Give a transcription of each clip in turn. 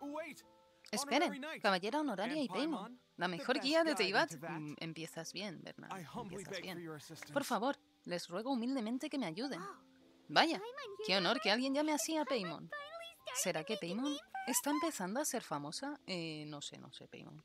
Esperen, caballera honoraria y Paimon. La mejor guía de Teyvat. Empiezas bien, Bernard. Empiezas bien. Por favor, les ruego humildemente que me ayuden. Vaya, qué honor que alguien llame así a Paimon. ¿Será que Paimon está empezando a ser famosa? No sé, Paimon.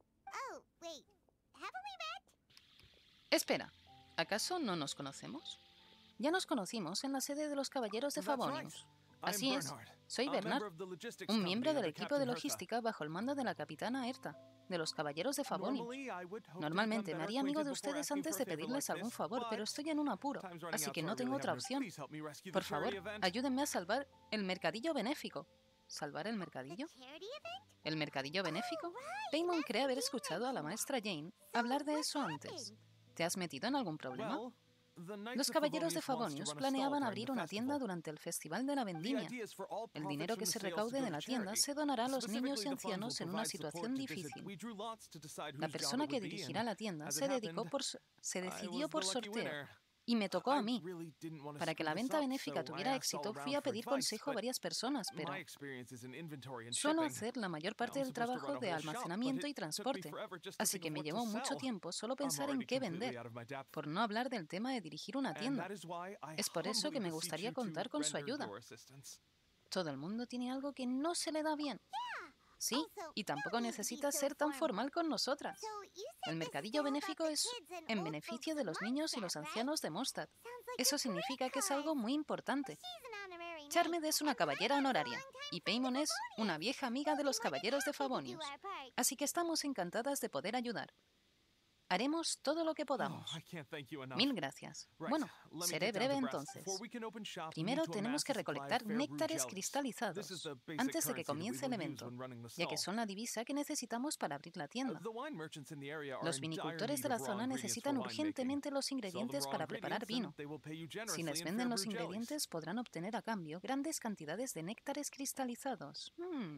Espera, ¿acaso no nos conocemos? Ya nos conocimos en la sede de los Caballeros de Favonius. Así es, soy Bernard, un miembro del equipo de logística bajo el mando de la capitana Erta, de los Caballeros de Favonius. Normalmente me haría amigo de ustedes antes de pedirles algún favor, pero estoy en un apuro, así que no tengo otra opción. Por favor, ayúdenme a salvar el mercadillo benéfico. ¿Salvar el mercadillo? ¿El mercadillo benéfico? Paimon cree haber escuchado a la maestra Jane hablar de eso antes. ¿Te has metido en algún problema? Los Caballeros de Favonius planeaban abrir una tienda durante el Festival de la Vendimia. El dinero que se recaude de la tienda se donará a los niños y ancianos en una situación difícil. La persona que dirigirá la tienda se decidió por sorteo. Y me tocó a mí. Para que la venta benéfica tuviera éxito, fui a pedir consejo a varias personas, pero suelo hacer la mayor parte del trabajo de almacenamiento y transporte, así que me llevó mucho tiempo solo pensar en qué vender, por no hablar del tema de dirigir una tienda. Es por eso que me gustaría contar con su ayuda. Todo el mundo tiene algo que no se le da bien. Sí, y tampoco necesita ser tan formal con nosotras. El mercadillo benéfico es en beneficio de los niños y los ancianos de Mondstadt. Eso significa que es algo muy importante. Charmed es una caballera honoraria y Paimon es una vieja amiga de los Caballeros de Favonius. Así que estamos encantadas de poder ayudar. Haremos todo lo que podamos. Mil gracias. Bueno, seré breve entonces. Primero tenemos que recolectar néctares cristalizados antes de que comience el evento, ya que son la divisa que necesitamos para abrir la tienda. Los vinicultores de la zona necesitan urgentemente los ingredientes para preparar vino. Si les venden los ingredientes, podrán obtener a cambio grandes cantidades de néctares cristalizados.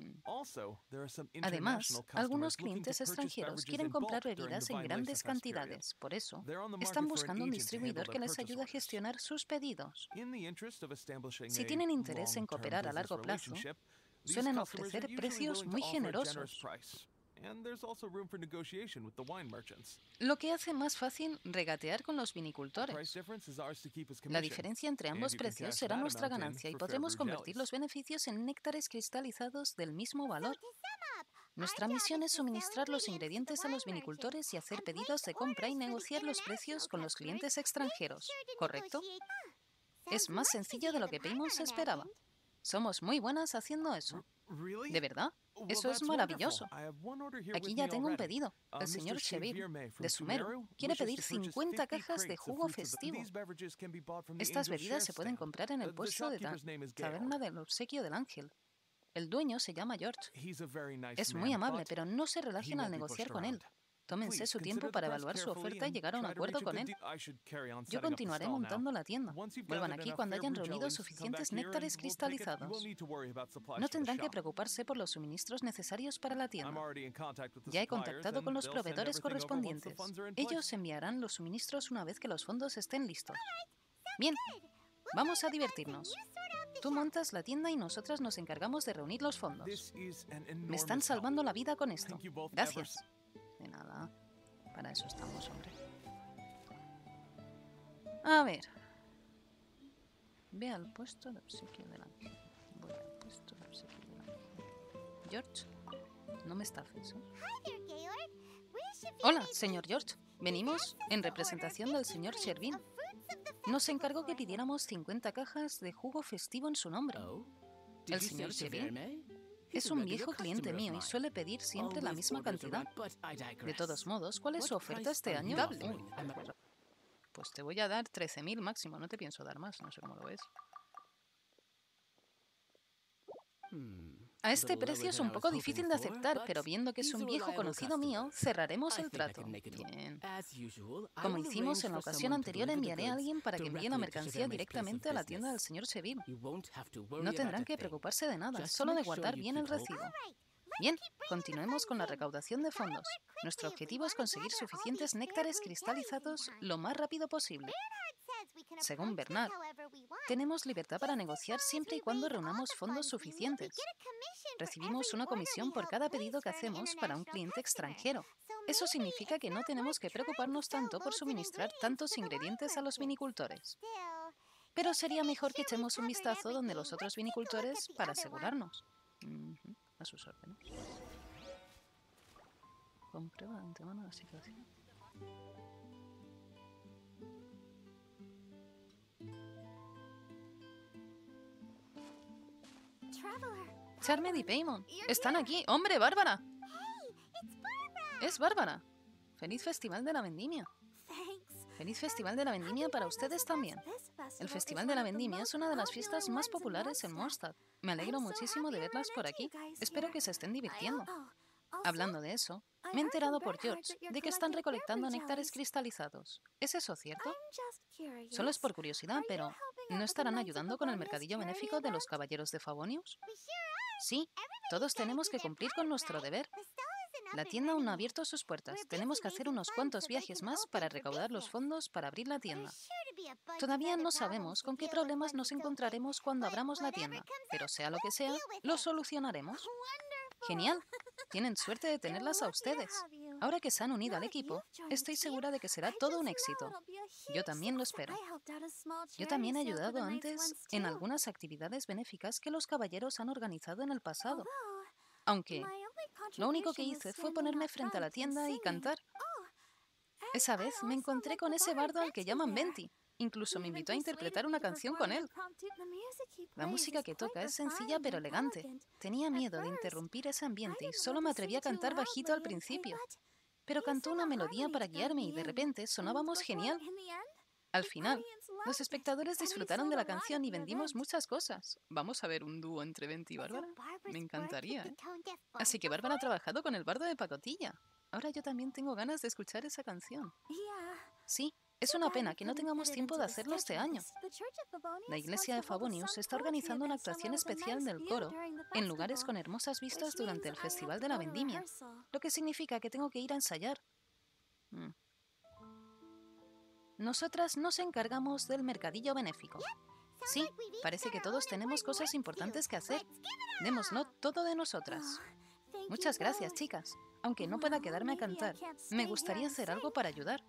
Además, algunos clientes extranjeros quieren comprar bebidas en grandes cantidades. Por eso, están buscando un distribuidor que les ayude a gestionar sus pedidos. Si tienen interés en cooperar a largo plazo, suelen ofrecer precios muy generosos, lo que hace más fácil regatear con los vinicultores. La diferencia entre ambos precios será nuestra ganancia y podremos convertir los beneficios en néctares cristalizados del mismo valor. Nuestra misión es suministrar los ingredientes a los vinicultores y hacer pedidos de compra y negociar los precios con los clientes extranjeros, ¿correcto? Es más sencillo de lo que Paimon se esperaba. Somos muy buenas haciendo eso. ¿De verdad? Eso es maravilloso. Aquí ya tengo un pedido. El señor Shevir, de Sumeru, quiere pedir 50 cajas de jugo festivo. Estas bebidas se pueden comprar en el puesto de taberna del obsequio del ángel. El dueño se llama George. Es muy amable, pero no se relajen al negociar con él. Tómense su tiempo para evaluar su oferta y llegar a un acuerdo con él. Yo continuaré montando la tienda. Vuelvan aquí cuando hayan reunido suficientes néctares cristalizados. No tendrán que preocuparse por los suministros necesarios para la tienda. Ya he contactado con los proveedores correspondientes. Ellos enviarán los suministros una vez que los fondos estén listos. Bien, vamos a divertirnos. Tú montas la tienda y nosotras nos encargamos de reunir los fondos. Me están salvando la vida con esto. Gracias. De nada. Para eso estamos, hombre. A ver. Ve al puesto de obsequio del ángel. Voy al puesto de obsequio del ángel. George, no me estafes, ¿eh? Hola, señor George. Venimos en representación del señor Shervin. Nos encargó que pidiéramos 50 cajas de jugo festivo en su nombre. El señor Shervin es un viejo cliente mío y suele pedir siempre la misma cantidad. De todos modos, ¿cuál es su oferta este año? Pues te voy a dar 13.000 máximo, no te pienso dar más, no sé cómo lo ves. A este precio es un poco difícil de aceptar, pero viendo que es un viejo conocido mío, cerraremos el trato. Bien. Como hicimos en la ocasión anterior, enviaré a alguien para que envíe la mercancía directamente a la tienda del señor Shevir. No tendrán que preocuparse de nada, solo de guardar bien el recibo. Bien, continuemos con la recaudación de fondos. Nuestro objetivo es conseguir suficientes néctares cristalizados lo más rápido posible. Según Bernard, tenemos libertad para negociar siempre y cuando reunamos fondos suficientes. Recibimos una comisión por cada pedido que hacemos para un cliente extranjero. Eso significa que no tenemos que preocuparnos tanto por suministrar tantos ingredientes a los vinicultores. Pero sería mejor que echemos un vistazo donde los otros vinicultores para asegurarnos. A sus órdenes. Comprueba de antemano la situación. Charmed y Paimon, están aquí. ¡Hombre, Bárbara! Es Bárbara. Feliz Festival de la Vendimia. Feliz Festival de la Vendimia para ustedes también. El Festival de la Vendimia es una de las fiestas más populares en Mondstadt. Me alegro muchísimo de verlas por aquí. Espero que se estén divirtiendo. Hablando de eso, me he enterado por George de que están recolectando néctares cristalizados. ¿Es eso cierto? Solo es por curiosidad, pero ¿no estarán ayudando con el mercadillo benéfico de los Caballeros de Favonius? Sí, todos tenemos que cumplir con nuestro deber. La tienda aún no ha abierto sus puertas. Tenemos que hacer unos cuantos viajes más para recaudar los fondos para abrir la tienda. Todavía no sabemos con qué problemas nos encontraremos cuando abramos la tienda, pero sea lo que sea, lo solucionaremos. ¡Genial! Tienen suerte de tenerlas a ustedes. Ahora que se han unido al equipo, estoy segura de que será todo un éxito. Yo también lo espero. Yo también he ayudado antes en algunas actividades benéficas que los caballeros han organizado en el pasado. Aunque lo único que hice fue ponerme frente a la tienda y cantar. Esa vez me encontré con ese bardo al que llaman Venti. Incluso me invitó a interpretar una canción con él. La música que toca es sencilla pero elegante. Tenía miedo de interrumpir ese ambiente y solo me atreví a cantar bajito al principio. Pero cantó una melodía para guiarme y de repente sonábamos genial. Al final, los espectadores disfrutaron de la canción y vendimos muchas cosas. ¿Vamos a ver un dúo entre Venti y Bárbara? Me encantaría, ¿eh? Así que Bárbara ha trabajado con el bardo de pacotilla. Ahora yo también tengo ganas de escuchar esa canción. Sí, es una pena que no tengamos tiempo de hacerlo este año. La iglesia de Favonius está organizando una actuación especial del coro en lugares con hermosas vistas durante el Festival de la Vendimia, lo que significa que tengo que ir a ensayar. Nosotras nos encargamos del mercadillo benéfico. Sí, parece que todos tenemos cosas importantes que hacer. Démoslo todo de nosotras. Muchas gracias, chicas. Aunque no pueda quedarme a cantar, me gustaría hacer algo para ayudar.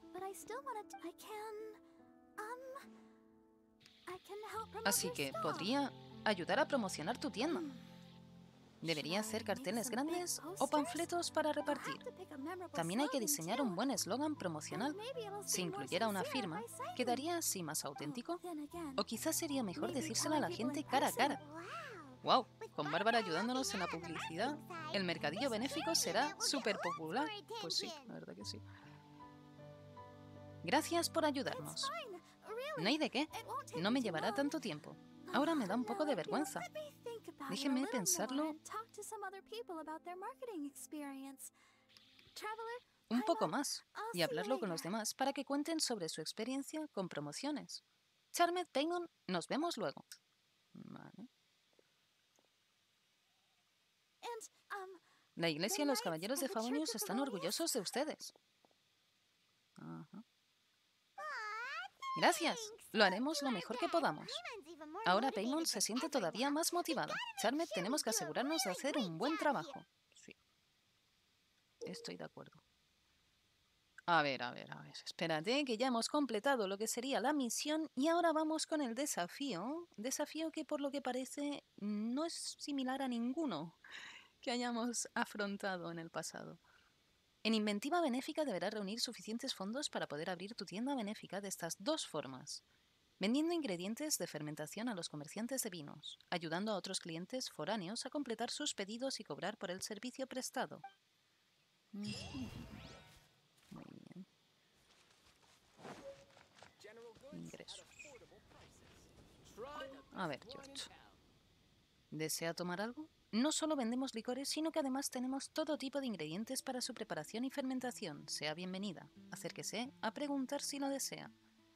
Así que podría ayudar a promocionar tu tienda. Debería hacer carteles grandes o panfletos para repartir. También hay que diseñar un buen eslogan promocional. Si incluyera una firma, ¿quedaría así más auténtico? O quizás sería mejor decírselo a la gente cara a cara. ¡Wow! Con Bárbara ayudándonos en la publicidad, el mercadillo benéfico será súper popular. Pues sí, la verdad que sí. Gracias por ayudarnos. No hay de qué. No me llevará tanto tiempo. Ahora me da un poco de vergüenza. Déjenme pensarlo un poco más y hablarlo con los demás para que cuenten sobre su experiencia con promociones. Charmed, Paimon, nos vemos luego. Vale. La iglesia y los caballeros de Favonius están orgullosos de ustedes. Ajá. Gracias. Lo haremos lo mejor que podamos. Ahora Paimon se siente todavía más motivada. Charmed, tenemos que asegurarnos de hacer un buen trabajo. Sí. Estoy de acuerdo. A ver. Espérate, que ya hemos completado lo que sería la misión y ahora vamos con el desafío. Desafío que por lo que parece no es similar a ninguno que hayamos afrontado en el pasado. En Inventiva Benéfica deberás reunir suficientes fondos para poder abrir tu tienda benéfica de estas dos formas. Vendiendo ingredientes de fermentación a los comerciantes de vinos, ayudando a otros clientes foráneos a completar sus pedidos y cobrar por el servicio prestado. Muy bien. Ingresos. A ver, George. ¿Desea tomar algo? No solo vendemos licores, sino que además tenemos todo tipo de ingredientes para su preparación y fermentación. Sea bienvenida. Acérquese a preguntar si lo desea.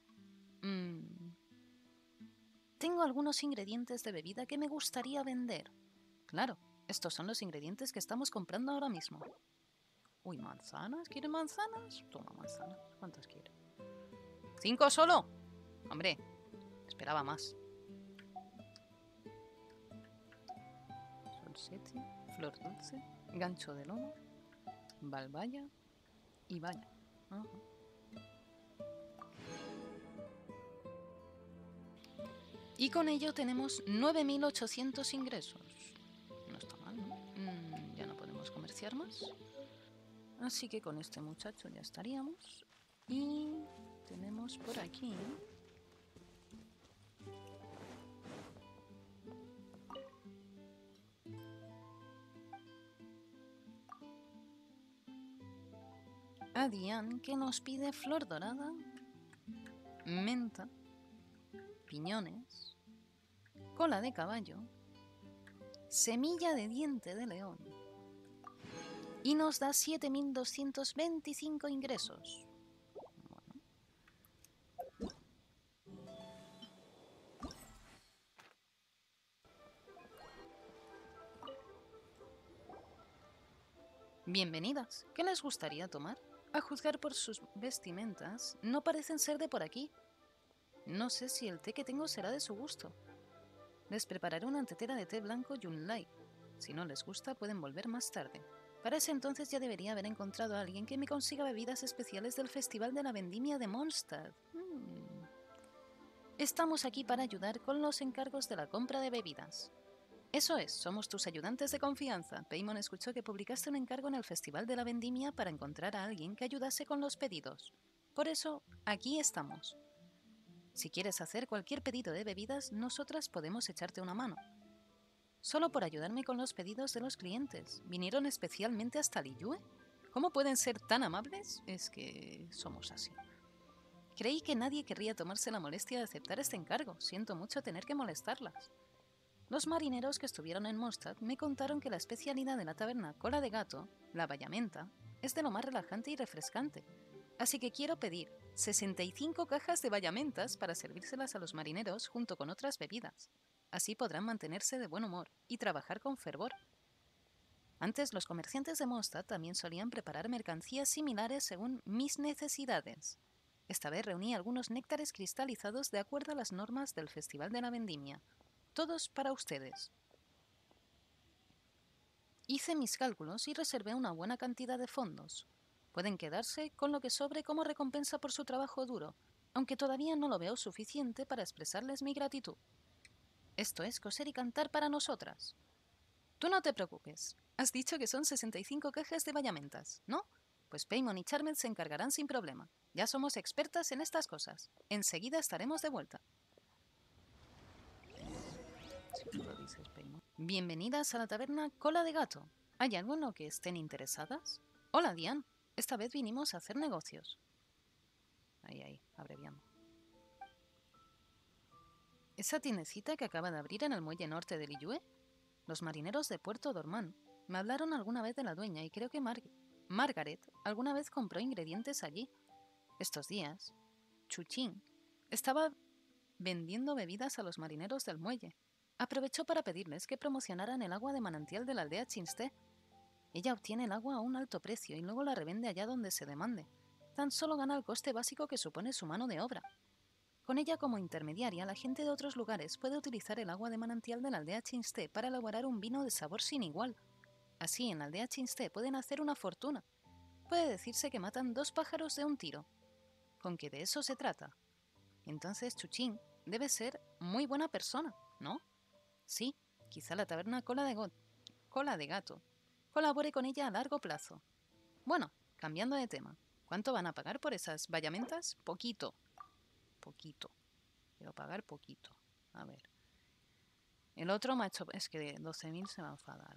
Tengo algunos ingredientes de bebida que me gustaría vender. Claro, estos son los ingredientes que estamos comprando ahora mismo. Uy, ¿manzanas? ¿Quiere manzanas? Toma manzanas. ¿Cuántas quiere? 5 solo. Hombre, esperaba más. Solsete, flor dulce, gancho de lomo, balbaya y valla. Ajá. Y con ello tenemos 9.800 ingresos. No está mal, ¿no? Ya no podemos comerciar más. Así que con este muchacho ya estaríamos. Y tenemos por aquí... a Diane, que nos pide flor dorada, menta, piñones, cola de caballo, semilla de diente de león y nos da 7.225 ingresos. Bueno. Bienvenidas. ¿Qué les gustaría tomar? A juzgar por sus vestimentas, no parecen ser de por aquí. No sé si el té que tengo será de su gusto. Les prepararé una tetera de té blanco y un light. Si no les gusta, pueden volver más tarde. Para ese entonces ya debería haber encontrado a alguien que me consiga bebidas especiales del Festival de la Vendimia de Mondstadt. Estamos aquí para ayudar con los encargos de la compra de bebidas. Eso es, somos tus ayudantes de confianza. Paimon escuchó que publicaste un encargo en el Festival de la Vendimia para encontrar a alguien que ayudase con los pedidos. Por eso, aquí estamos. Si quieres hacer cualquier pedido de bebidas, nosotras podemos echarte una mano. Solo por ayudarme con los pedidos de los clientes. ¿Vinieron especialmente hasta Liyue? ¿Cómo pueden ser tan amables? Es que somos así. Creí que nadie querría tomarse la molestia de aceptar este encargo. Siento mucho tener que molestarlas. Los marineros que estuvieron en Mondstadt me contaron que la especialidad de la taberna Cola de Gato, la bayamenta, es de lo más relajante y refrescante. Así que quiero pedir 65 cajas de bayamentas para servírselas a los marineros junto con otras bebidas. Así podrán mantenerse de buen humor y trabajar con fervor. Antes, los comerciantes de Mondstadt también solían preparar mercancías similares según mis necesidades. Esta vez reuní algunos néctares cristalizados de acuerdo a las normas del Festival de la Vendimia. Todos para ustedes. Hice mis cálculos y reservé una buena cantidad de fondos. Pueden quedarse con lo que sobre como recompensa por su trabajo duro, aunque todavía no lo veo suficiente para expresarles mi gratitud. Esto es coser y cantar para nosotras. Tú no te preocupes. Has dicho que son 65 cajas de bayamentas, ¿no? Pues Paimon y Charmed se encargarán sin problema. Ya somos expertas en estas cosas. Enseguida estaremos de vuelta. Si tú lo dices, Paimon. Bienvenidas a la taberna Cola de Gato. ¿Hay algo en lo que estén interesadas? Hola, Diane. Esta vez vinimos a hacer negocios. Ahí, abreviando. ¿Esa tiendecita que acaba de abrir en el muelle norte de Liyue? Los marineros de Puerto Dormán me hablaron alguna vez de la dueña y creo que Margaret alguna vez compró ingredientes allí. Estos días, Chuchín estaba vendiendo bebidas a los marineros del muelle. Aprovechó para pedirles que promocionaran el agua de manantial de la aldea Chinste. Ella obtiene el agua a un alto precio y luego la revende allá donde se demande. Tan solo gana el coste básico que supone su mano de obra. Con ella como intermediaria, la gente de otros lugares puede utilizar el agua de manantial de la aldea Chinste para elaborar un vino de sabor sin igual. Así, en la aldea Chinste pueden hacer una fortuna. Puede decirse que matan 2 pájaros de un tiro. Con que de eso se trata. Entonces Chuchín debe ser muy buena persona, ¿no? Sí, quizá la taberna Cola de Gato colabore con ella a largo plazo. Bueno, cambiando de tema, ¿cuánto van a pagar por esas bayamentas? Poquito. Quiero pagar poquito. A ver. El otro macho, es que de 12.000 se va a enfadar.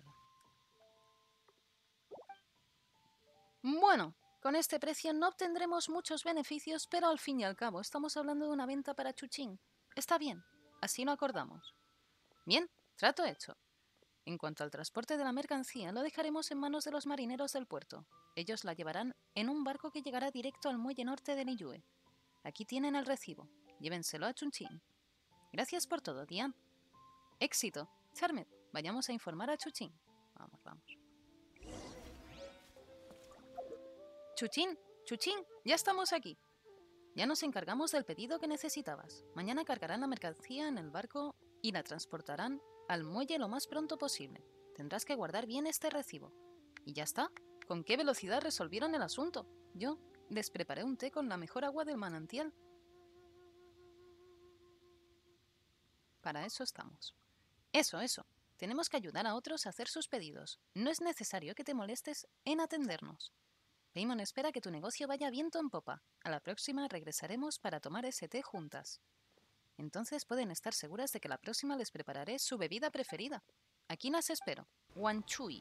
Bueno, con este precio no obtendremos muchos beneficios, pero al fin y al cabo estamos hablando de una venta para Chuchín. Está bien, así lo acordamos. Bien, trato hecho. En cuanto al transporte de la mercancía, lo dejaremos en manos de los marineros del puerto. Ellos la llevarán en un barco que llegará directo al muelle norte de Liyue. Aquí tienen el recibo. Llévenselo a Chuchín. Gracias por todo, Diane. Éxito. Charmed, vayamos a informar a Chuchín. Vamos. Chuchín, ya estamos aquí. Ya nos encargamos del pedido que necesitabas. Mañana cargarán la mercancía en el barco y la transportarán al muelle lo más pronto posible. Tendrás que guardar bien este recibo. Y ya está. ¿Con qué velocidad resolvieron el asunto? Yo les preparé un té con la mejor agua del manantial. Para eso estamos. Eso. Tenemos que ayudar a otros a hacer sus pedidos. No es necesario que te molestes en atendernos. Paimon espera que tu negocio vaya viento en popa. A la próxima regresaremos para tomar ese té juntas. Entonces pueden estar seguras de que la próxima les prepararé su bebida preferida. Aquí las espero. Wanchui.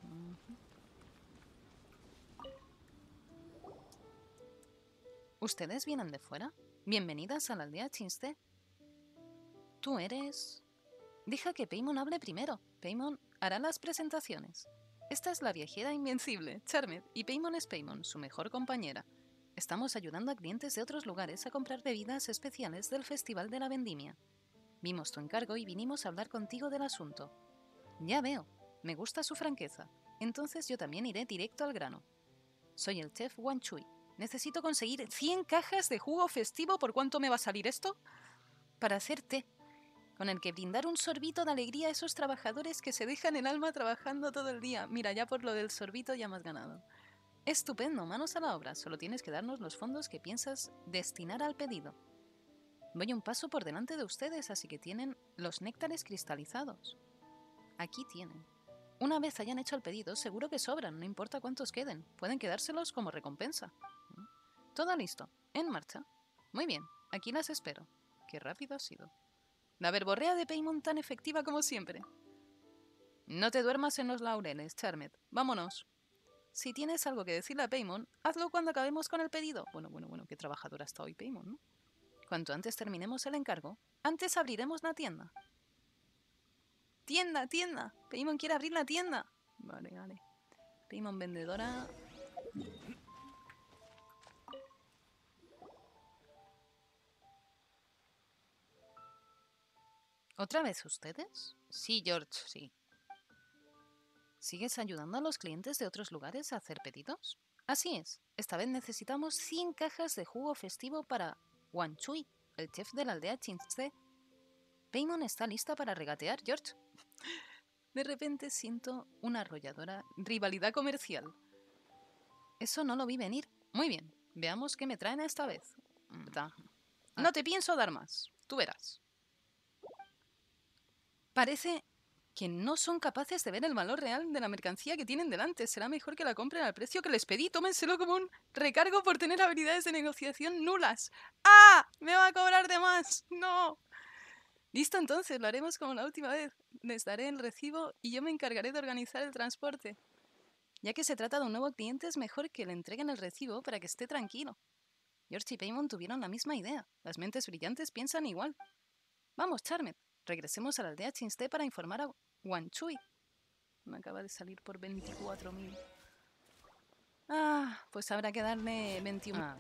¿Ustedes vienen de fuera? Bienvenidas a la aldea Chinste. Tú eres... Deja que Paimon hable primero. Paimon hará las presentaciones. Esta es la viajera invencible, Charmed, y Paimon es Paimon, su mejor compañera. Estamos ayudando a clientes de otros lugares a comprar bebidas especiales del Festival de la Vendimia. Vimos tu encargo y vinimos a hablar contigo del asunto. Ya veo, me gusta su franqueza. Entonces yo también iré directo al grano. Soy el chef Wanchui. Necesito conseguir 100 cajas de jugo festivo. ¿Por cuánto me va a salir esto? Para hacer té, con el que brindar un sorbito de alegría a esos trabajadores que se dejan el alma trabajando todo el día. Mira, ya por lo del sorbito ya me has ganado. Estupendo, manos a la obra. Solo tienes que darnos los fondos que piensas destinar al pedido. Voy un paso por delante de ustedes, así que tienen los néctares cristalizados. Aquí tienen. Una vez hayan hecho el pedido, seguro que sobran, no importa cuántos queden. Pueden quedárselos como recompensa. Todo listo. En marcha. Muy bien, aquí las espero. Qué rápido ha sido. La verborrea de Paimon tan efectiva como siempre. No te duermas en los laureles, Charmed. Vámonos. Si tienes algo que decirle a Paimon, hazlo cuando acabemos con el pedido. Bueno, qué trabajadora está hoy Paimon, ¿no? Cuanto antes terminemos el encargo, antes abriremos la tienda. ¡Tienda! Paimon quiere abrir la tienda. Vale. Paimon vendedora. ¿Otra vez ustedes? Sí, George, sí. ¿Sigues ayudando a los clientes de otros lugares a hacer pedidos? Así es. Esta vez necesitamos 100 cajas de jugo festivo para Wanchui, el chef de la aldea Chinste. Paimon está lista para regatear, George. De repente siento una arrolladora rivalidad comercial. Eso no lo vi venir. Muy bien, veamos qué me traen esta vez. No te pienso dar más. Tú verás. Parece que no son capaces de ver el valor real de la mercancía que tienen delante. Será mejor que la compren al precio que les pedí. Tómenselo como un recargo por tener habilidades de negociación nulas. ¡Ah! ¡Me va a cobrar de más! ¡No! Listo, entonces, lo haremos como la última vez. Les daré el recibo y yo me encargaré de organizar el transporte. Ya que se trata de un nuevo cliente, es mejor que le entreguen el recibo para que esté tranquilo. George y Paimon tuvieron la misma idea. Las mentes brillantes piensan igual. Vamos, Charmed. Regresemos a la aldea Chinste para informar a Wanchui. Me acaba de salir por 24.000. Ah, pues habrá que darle 21.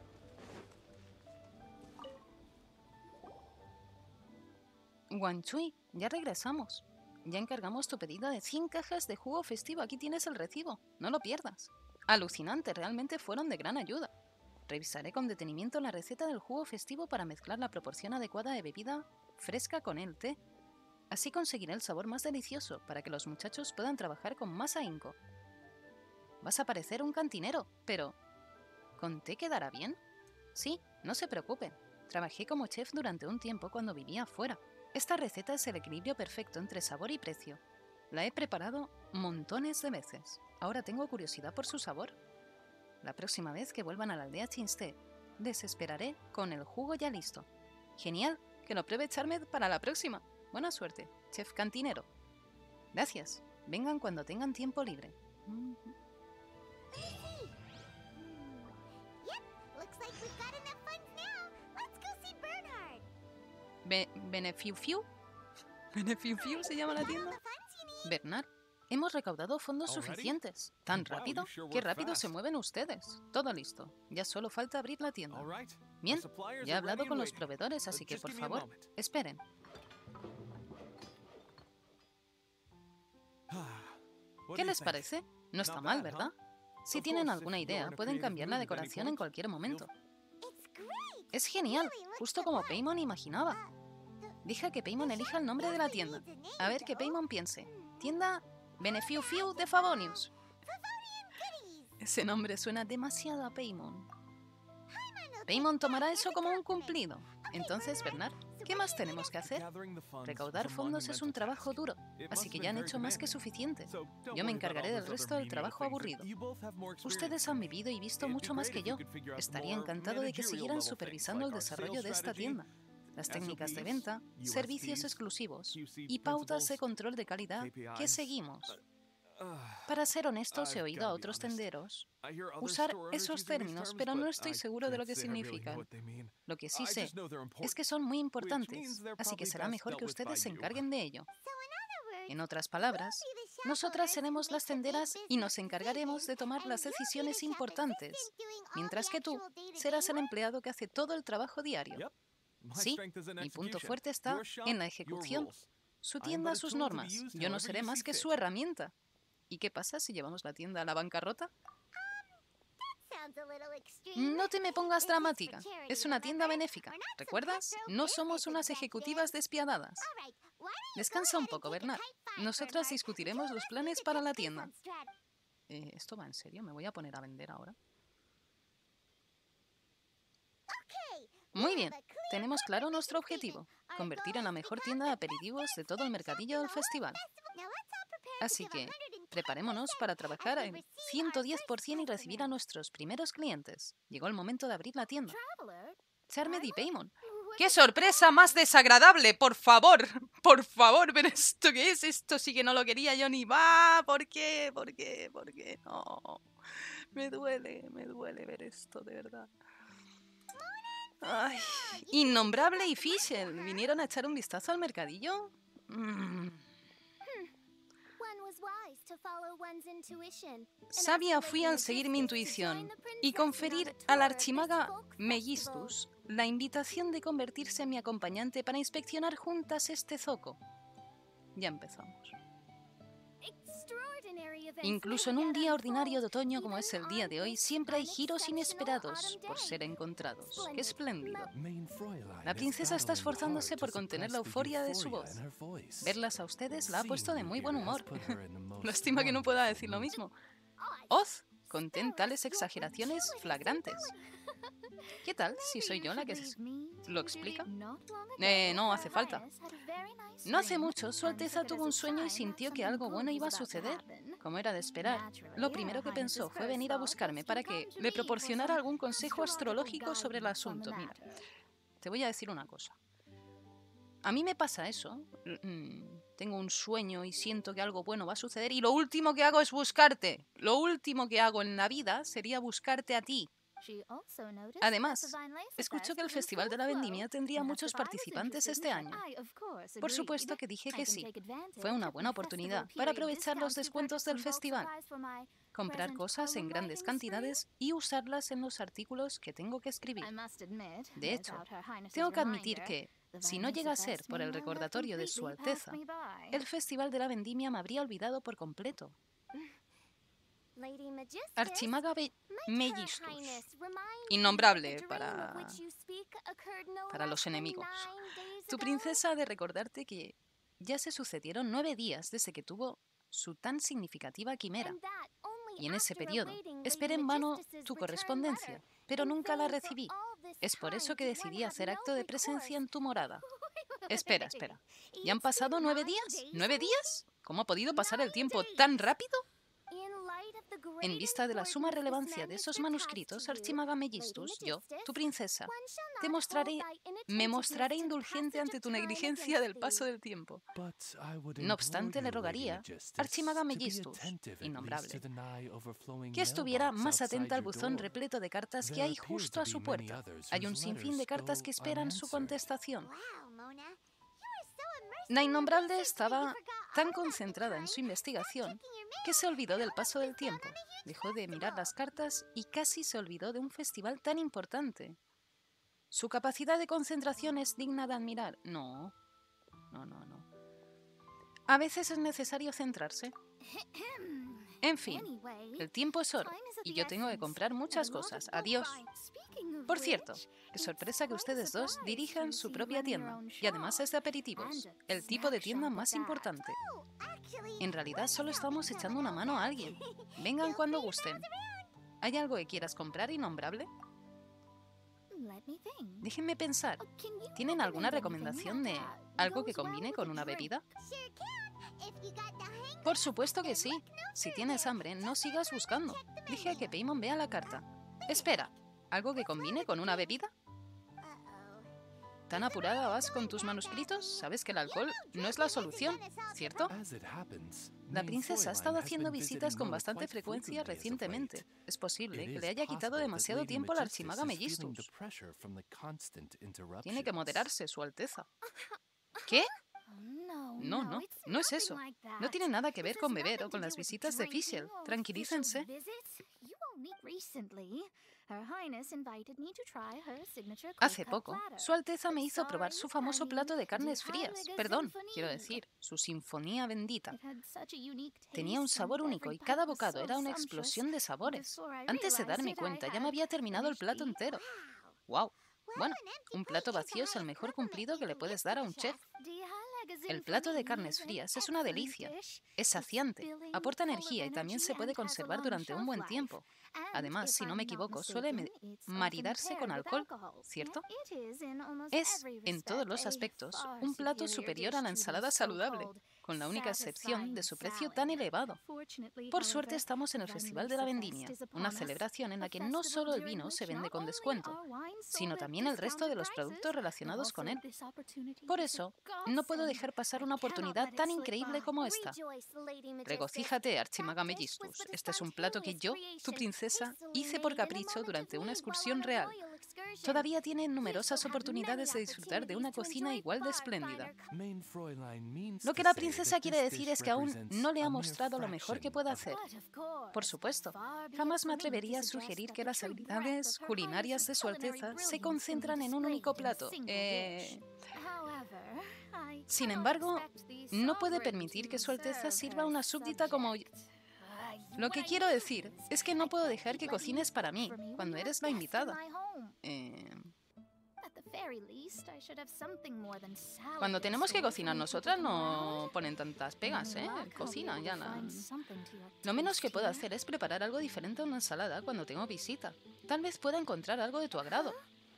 Wanchui, ya regresamos. Ya encargamos tu pedido de 100 cajas de jugo festivo. Aquí tienes el recibo. No lo pierdas. Alucinante, realmente fueron de gran ayuda. Revisaré con detenimiento la receta del jugo festivo para mezclar la proporción adecuada de bebida fresca con el té. Así conseguiré el sabor más delicioso para que los muchachos puedan trabajar con más ahínco. Vas a parecer un cantinero, pero... ¿con té quedará bien? Sí, no se preocupen. Trabajé como chef durante un tiempo cuando vivía afuera. Esta receta es el equilibrio perfecto entre sabor y precio. La he preparado montones de veces. Ahora tengo curiosidad por su sabor. La próxima vez que vuelvan a la aldea Chinste, les esperaré con el jugo ya listo. Genial, que lo pruebe Charmed para la próxima. Buena suerte, chef cantinero. Gracias. Vengan cuando tengan tiempo libre. Benefiu-fiu. ¿Benefiu-fiu se llama la tienda? Bernard, hemos recaudado fondos suficientes. ¿Tan rápido? ¡Qué rápido se mueven ustedes! Todo listo. Ya solo falta abrir la tienda. Bien, ya he hablado con los proveedores, así que por favor, esperen. ¿Qué les parece? No está mal, ¿verdad? Si tienen alguna idea, pueden cambiar la decoración en cualquier momento. Es genial, justo como Paimon imaginaba. Deja que Paimon elija el nombre de la tienda. A ver que Paimon piense. Tienda Benefiu Fiu de Favonius. Ese nombre suena demasiado a Paimon. Paimon tomará eso como un cumplido. Entonces, Bernard, ¿qué más tenemos que hacer? Recaudar fondos es un trabajo duro, así que ya han hecho más que suficiente. Yo me encargaré del resto del trabajo aburrido. Ustedes han vivido y visto mucho más que yo. Estaría encantado de que siguieran supervisando el desarrollo de esta tienda. Las técnicas de venta, servicios exclusivos y pautas de control de calidad que seguimos. Para ser honestos, he oído a otros tenderos usar esos términos, pero no estoy seguro de lo que significan. Lo que sí sé es que son muy importantes, así que será mejor que ustedes se encarguen de ello. En otras palabras, nosotras seremos las tenderas y nos encargaremos de tomar las decisiones importantes, mientras que tú serás el empleado que hace todo el trabajo diario. Sí, mi punto fuerte está en la ejecución. Su tienda, sus normas. Yo no seré más que su herramienta. ¿Y qué pasa si llevamos la tienda a la bancarrota? No te me pongas dramática. Es una tienda benéfica. ¿Recuerdas? No somos unas ejecutivas despiadadas. Descansa un poco, Bernard. Nosotras discutiremos los planes para la tienda. ¿Esto va en serio? ¿Me voy a poner a vender ahora? Muy bien. Tenemos claro nuestro objetivo. Convertir en la mejor tienda de aperitivos de todo el mercadillo del festival. Así que, preparémonos para trabajar al 110% y recibir a nuestros primeros clientes. Llegó el momento de abrir la tienda. Charmed y Paimon. ¡Qué sorpresa más desagradable! ¡Por favor! ¡Por favor! ¿Pero esto qué es? Esto sí que no lo quería yo ni va. ¿Por qué? ¿Por qué? ¿Por qué? No. Me duele ver esto, de verdad. Ay, Innombrable y Fischl, ¿vinieron a echar un vistazo al mercadillo? Sabia fui al seguir mi intuición y conferir al archimaga Megistus la invitación de convertirse en mi acompañante para inspeccionar juntas este zoco. Ya empezamos. Incluso en un día ordinario de otoño como es el día de hoy, siempre hay giros inesperados por ser encontrados. ¡Qué espléndido! La princesa está esforzándose por contener la euforia de su voz. Verlas a ustedes la ha puesto de muy buen humor. Lástima que no pueda decir lo mismo. Oz, contén tales exageraciones flagrantes. ¿Qué tal si soy yo la que lo explica? No hace falta. No hace mucho, Su Alteza tuvo un sueño y sintió que algo bueno iba a suceder. Como era de esperar, lo primero que pensó fue venir a buscarme para que le proporcionara algún consejo astrológico sobre el asunto. Mira, te voy a decir una cosa. A mí me pasa eso. Tengo un sueño y siento que algo bueno va a suceder y lo último que hago es buscarte. Lo último que hago en la vida sería buscarte a ti. Además, escucho que el Festival de la Vendimia tendría muchos participantes este año. Por supuesto que dije que sí. Fue una buena oportunidad para aprovechar los descuentos del festival, comprar cosas en grandes cantidades y usarlas en los artículos que tengo que escribir. De hecho, tengo que admitir que, si no llega a ser por el recordatorio de Su Alteza, el Festival de la Vendimia me habría olvidado por completo. Archimaga Megistus. Innombrable para los enemigos. Tu princesa ha de recordarte que ya se sucedieron 9 días desde que tuvo su tan significativa quimera. Y en ese periodo esperé en vano tu correspondencia, pero nunca la recibí. Es por eso que decidí hacer acto de presencia en tu morada. Espera. ¿Ya han pasado 9 días? ¿9 días? ¿Cómo ha podido pasar el tiempo tan rápido? En vista de la suma relevancia de esos manuscritos, Archimaga Megistus, yo, tu princesa, me mostraré indulgente ante tu negligencia del paso del tiempo. No obstante, le rogaría, Archimaga Megistus, innombrable, que estuviera más atenta al buzón repleto de cartas que hay justo a su puerta. Hay un sinfín de cartas que esperan su contestación. La innombrable estaba tan concentrada en su investigación que se olvidó del paso del tiempo, dejó de mirar las cartas y casi se olvidó de un festival tan importante. ¿Su capacidad de concentración es digna de admirar? No. A veces es necesario centrarse. En fin, el tiempo es oro y yo tengo que comprar muchas cosas. Adiós. Por cierto, qué sorpresa que ustedes dos dirijan su propia tienda, y además es de aperitivos, el tipo de tienda más importante. En realidad solo estamos echando una mano a alguien. Vengan cuando gusten. ¿Hay algo que quieras comprar innombrable? Déjenme pensar. ¿Tienen alguna recomendación de algo que combine con una bebida? Por supuesto que sí. Si tienes hambre, no sigas buscando. Deja que Paimon vea la carta. Espera, ¿algo que combine con una bebida? ¿Tan apurada vas con tus manuscritos? Sabes que el alcohol no es la solución, ¿cierto? La princesa ha estado haciendo visitas con bastante frecuencia recientemente. Es posible que le haya quitado demasiado tiempo al archimaga Megistus. Tiene que moderarse, Su Alteza. ¿Qué? No es eso. No tiene nada que ver con beber o con las visitas de Fischl. Tranquilícense. Hace poco, Su Alteza me hizo probar su famoso plato de carnes frías. Perdón, quiero decir, su sinfonía bendita. Tenía un sabor único y cada bocado era una explosión de sabores. Antes de darme cuenta, ya me había terminado el plato entero. ¡Wow! Bueno, un plato vacío es el mejor cumplido que le puedes dar a un chef. El plato de carnes frías es una delicia. Es saciante, aporta energía y también se puede conservar durante un buen tiempo. Además, si no me equivoco, suele maridarse con alcohol, ¿cierto? Es, en todos los aspectos, un plato superior a la ensalada saludable, con la única excepción de su precio tan elevado. Por suerte estamos en el Festival de la Vendimia, una celebración en la que no solo el vino se vende con descuento, sino también el resto de los productos relacionados con él. Por eso, no puedo dejar pasar una oportunidad tan increíble como esta. Regocíjate, Archimaga Megistus. Este es un plato que yo, tu princesa, hice por capricho durante una excursión real. Todavía tiene numerosas oportunidades de disfrutar de una cocina igual de espléndida. Lo que la princesa quiere decir es que aún no le ha mostrado lo mejor que puede hacer. Por supuesto, jamás me atrevería a sugerir que las habilidades culinarias de Su Alteza se concentran en un único plato. Sin embargo, no puede permitir que Su Alteza sirva a una súbdita como yo. Lo que quiero decir es que no puedo dejar que cocines para mí, cuando eres la invitada. Cuando tenemos que cocinar nosotras no ponen tantas pegas, ¿eh? Cocina, ya nada. Lo menos que puedo hacer es preparar algo diferente a una ensalada cuando tengo visita. Tal vez pueda encontrar algo de tu agrado.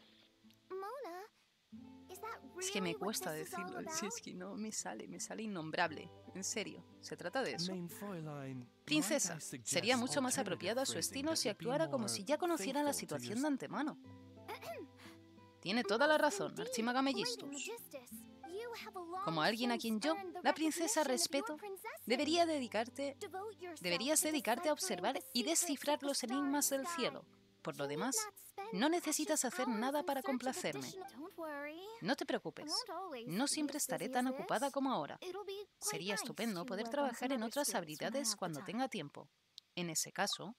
Es que me cuesta decirlo, si es que no me sale innombrable. En serio, ¿se trata de eso? Princesa, sería mucho más apropiado a su estilo si actuara como si ya conociera la situación de antemano. Tiene toda la razón, Archimaga Megistus. Como alguien a quien yo, la princesa, respeto, deberías dedicarte a observar y descifrar los enigmas del cielo. Por lo demás, no necesitas hacer nada para complacerme. No te preocupes, no siempre estaré tan ocupada como ahora. Sería estupendo poder trabajar en otras habilidades cuando tenga tiempo. En ese caso,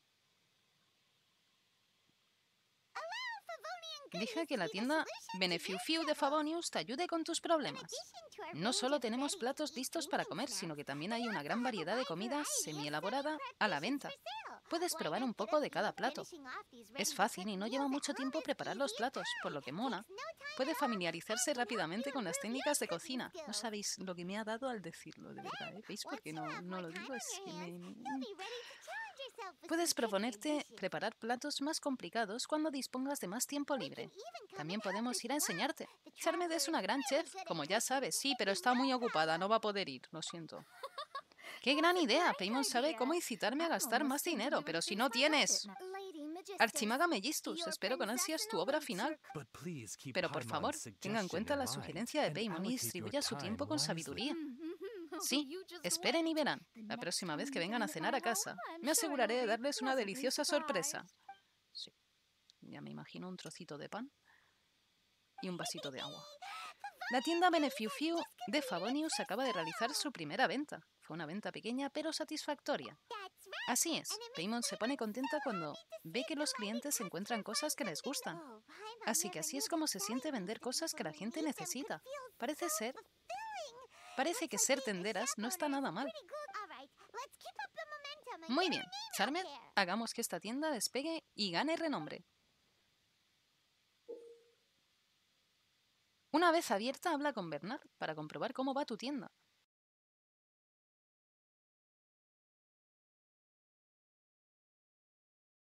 deja que la tienda Benefiu de Favonius te ayude con tus problemas. No solo tenemos platos listos para comer, sino que también hay una gran variedad de comida semi-elaborada a la venta. Puedes probar un poco de cada plato. Es fácil y no lleva mucho tiempo preparar los platos, por lo que Mona puede familiarizarse rápidamente con las técnicas de cocina. No sabéis lo que me ha dado al decirlo, de verdad, ¿eh? ¿Veis por qué no lo digo? Es que Puedes proponerte preparar platos más complicados cuando dispongas de más tiempo libre. También podemos ir a enseñarte. Charmed es una gran chef, como ya sabes. Sí, pero está muy ocupada, no va a poder ir, lo siento. ¡Qué gran idea! Paimon sabe cómo incitarme a gastar más dinero, pero si no tienes... Archimaga Megistus, espero con ansias tu obra final. Pero por favor, tenga en cuenta la sugerencia de Paimon y distribuya su tiempo con sabiduría. Sí, esperen y verán. La próxima vez que vengan a cenar a casa, me aseguraré de darles una deliciosa sorpresa. Sí, ya me imagino un trocito de pan y un vasito de agua. La tienda Benefiu de Favonius acaba de realizar su primera venta. Fue una venta pequeña pero satisfactoria. Así es, Paimon se pone contenta cuando ve que los clientes encuentran cosas que les gustan. Así que así es como se siente vender cosas que la gente necesita. Parece que ser tenderas no está nada mal. Muy bien, Charmed, hagamos que esta tienda despegue y gane renombre. Una vez abierta, habla con Bernard para comprobar cómo va tu tienda.